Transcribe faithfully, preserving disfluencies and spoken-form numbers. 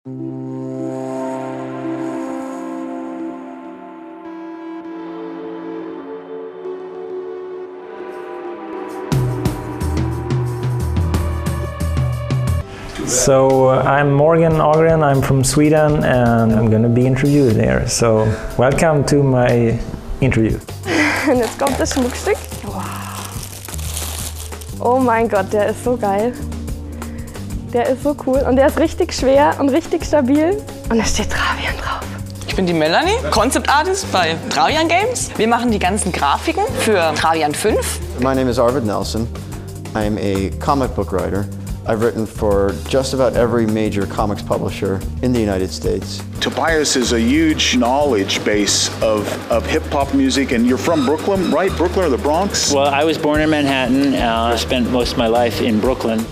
So I'm Morgan Agren, I'm from Sweden and I'm gonna be interviewed there. So welcome to my interview. Und jetzt kommt das Schmuckstück. Wow. Oh mein Gott, der ist so geil. Der ist so cool und der ist richtig schwer und richtig stabil. Und da steht Travian drauf. Ich bin die Melanie, Concept Artist bei Travian Games. Wir machen die ganzen Grafiken für Travian fünf. My name is Arvid Nelson. I'm a comic book writer. I've written for just about every major comics publisher in the United States. Tobias is a huge knowledge base of, of hip-hop music, and you're from Brooklyn, right? Brooklyn or the Bronx? Well, I was born in Manhattan. Uh, I spent most of my life in Brooklyn.